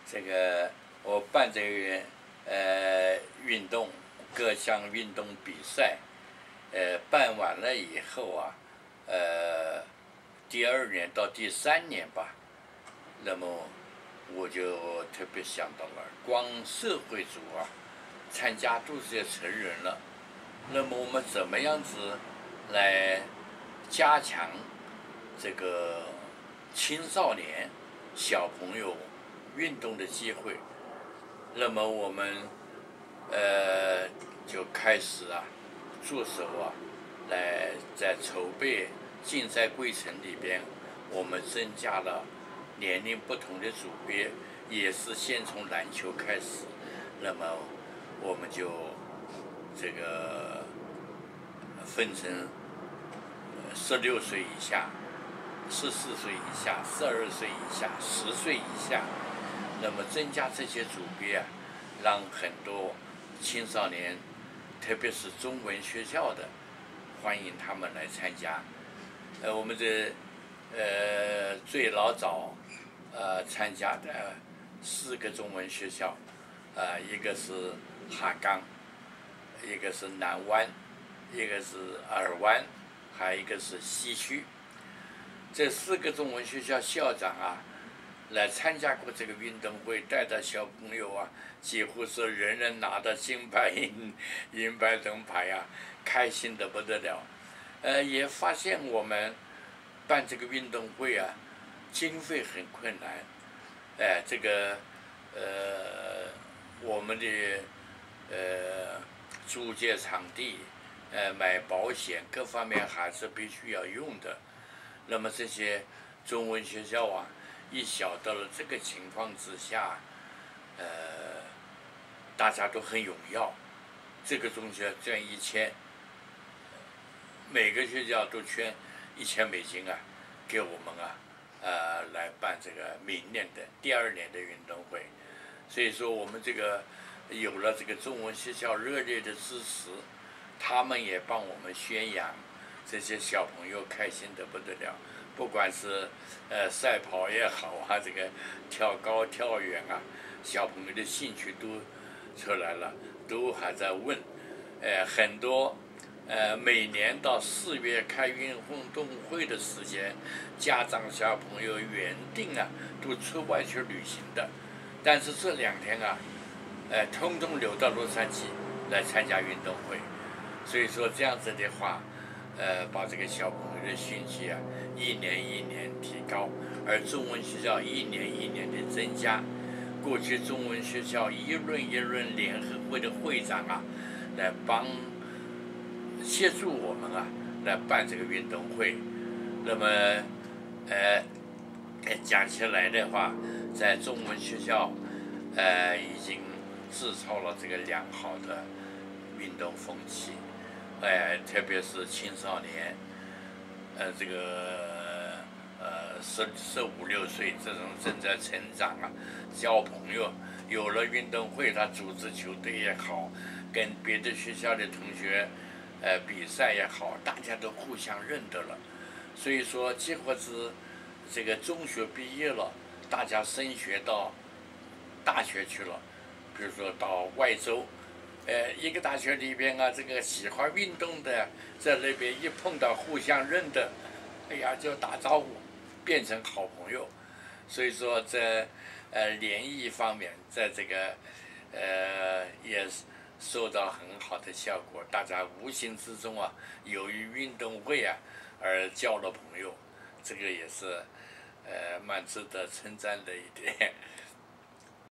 这个我办这个运动各项运动比赛，办完了以后啊，第2年到第3年吧，那么我就特别想到了，光社会组啊，参加都是些成人了，那么我们怎么样子来加强这个青少年小朋友运动的机会？那么我们就开始啊，着手啊，来在筹备竞赛规程里边，我们增加了年龄不同的组别，也是先从篮球开始。那么我们就这个分成16岁以下、14岁以下、12岁以下、10岁以下，那么增加这些组别啊，让很多青少年，特别是中文学校的，欢迎他们来参加。我们这最老早参加的4个中文学校，一个是哈冈，一个是南湾，一个是尔湾，还有一个是西区。这4个中文学校校长啊，来参加过这个运动会，带着小朋友啊，几乎是人人拿着金牌、银牌、铜牌啊，开心得不得了。也发现我们办这个运动会啊，经费很困难。这个我们的租借场地、买保险各方面还是必须要用的。那么这些中文学校啊，一晓得了这个情况之下，大家都很踊跃。这个中学捐1000，每个学校都捐$1000啊，给我们啊，来办这个明年的第2年的运动会。所以说我们这个有了这个中文学校热烈的支持，他们也帮我们宣扬，这些小朋友开心得不得了。不管是赛跑也好啊，这个跳高跳远啊，小朋友的兴趣都出来了，都还在问。很多每年到4月开运动会的时间，家长小朋友原定啊都出外去旅行的，但是这2天啊，通通留到洛杉矶来参加运动会。所以说这样子的话，把这个小朋友的兴趣啊，一年一年提高，而中文学校一年一年的增加。过去中文学校一轮联合会的会长啊，来协助我们啊，来办这个运动会。那么讲起来的话，在中文学校已经制造了这个良好的运动风气。特别是青少年，这个15、16岁这种正在成长啊，交朋友，有了运动会，他组织球队也好，跟别的学校的同学比赛也好，大家都互相认得了。所以说，几乎是这个中学毕业了，大家升学到大学去了，比如说到外州。一个大学里边啊，这个喜欢运动的在那边一碰到互相认得，哎呀就打招呼，变成好朋友。所以说在联谊方面，在这个也收到很好的效果，大家无形之中啊，由于运动会啊而交了朋友，这个也是蛮值得称赞的一点。